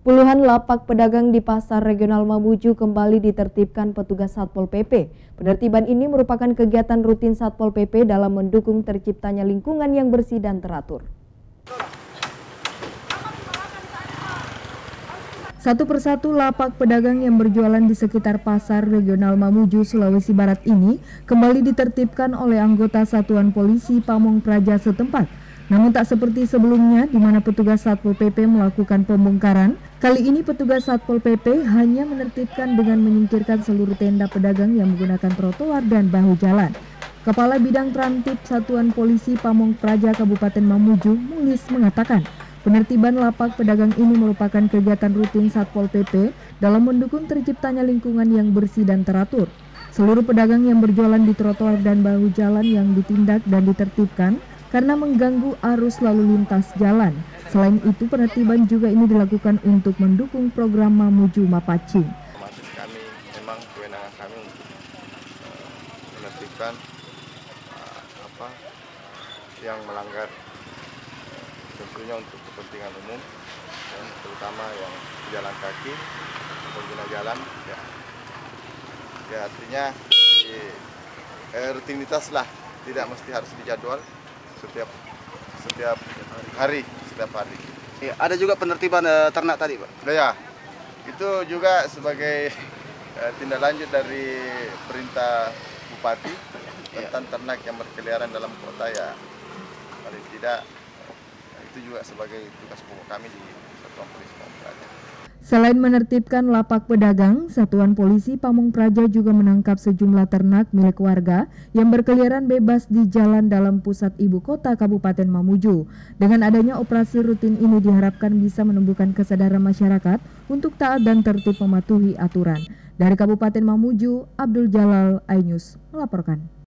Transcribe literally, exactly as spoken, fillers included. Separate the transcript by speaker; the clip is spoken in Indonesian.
Speaker 1: Puluhan lapak pedagang di Pasar Regional Mamuju kembali ditertibkan petugas Satpol P P. Penertiban ini merupakan kegiatan rutin Satpol P P dalam mendukung terciptanya lingkungan yang bersih dan teratur. Satu persatu lapak pedagang yang berjualan di sekitar Pasar Regional Mamuju, Sulawesi Barat ini kembali ditertibkan oleh anggota Satuan Polisi Pamong Praja setempat. Namun tak seperti sebelumnya di mana petugas Satpol P P melakukan pembongkaran, kali ini petugas Satpol P P hanya menertibkan dengan menyingkirkan seluruh tenda pedagang yang menggunakan trotoar dan bahu jalan. Kepala Bidang Trantip Satuan Polisi Pamong Praja Kabupaten Mamuju, Mulis, mengatakan penertiban lapak pedagang ini merupakan kegiatan rutin Satpol P P dalam mendukung terciptanya lingkungan yang bersih dan teratur. Seluruh pedagang yang berjualan di trotoar dan bahu jalan yang ditindak dan ditertibkan karena mengganggu arus lalu lintas jalan. Selain itu, penertiban juga ini dilakukan untuk mendukung program Mamuju Mapacing.
Speaker 2: Maksud kami, memang kewenangan kami untuk uh, menertibkan uh, apa yang melanggar, tentunya untuk kepentingan umum, dan terutama yang jalan kaki, pengguna jalan. Ya, ya artinya di, eh, rutinitas lah, tidak mesti harus dijadwal. Setiap setiap hari, setiap hari.
Speaker 3: Ya, ada juga penertiban uh, ternak tadi, Pak.
Speaker 2: Nah, ya, itu juga sebagai uh, tindak lanjut dari perintah Bupati
Speaker 3: ya.
Speaker 2: tentang ternak yang berkeliaran dalam kota, ya paling tidak itu juga sebagai tugas pokok kami di Satuan Polisi Pamong Praja.
Speaker 1: Selain menertibkan lapak pedagang, Satuan Polisi Pamong Praja juga menangkap sejumlah ternak milik warga yang berkeliaran bebas di jalan dalam pusat ibu kota Kabupaten Mamuju. Dengan adanya operasi rutin ini diharapkan bisa menumbuhkan kesadaran masyarakat untuk taat dan tertib mematuhi aturan. Dari Kabupaten Mamuju, Abdul Jalal, iNews melaporkan.